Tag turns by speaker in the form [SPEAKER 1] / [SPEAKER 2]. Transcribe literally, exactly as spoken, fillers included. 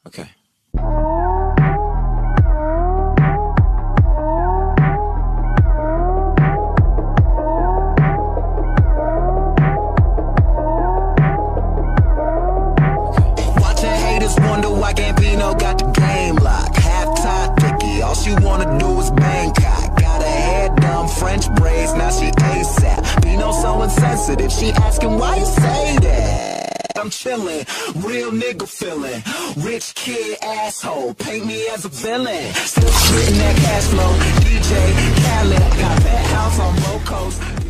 [SPEAKER 1] Okay.
[SPEAKER 2] Watching haters wonder why Gambino got the game locked. Half-tied thicky, all she wanna do is Bangkok. Got her hair done, French braids, now she ASAP. Bino so insensitive, she asking why you say that. I'm chillin', real nigga feelin', rich kid asshole, paint me as a villain. Still spittin' that cash flow, D J Khaled, got that house on Road Coast.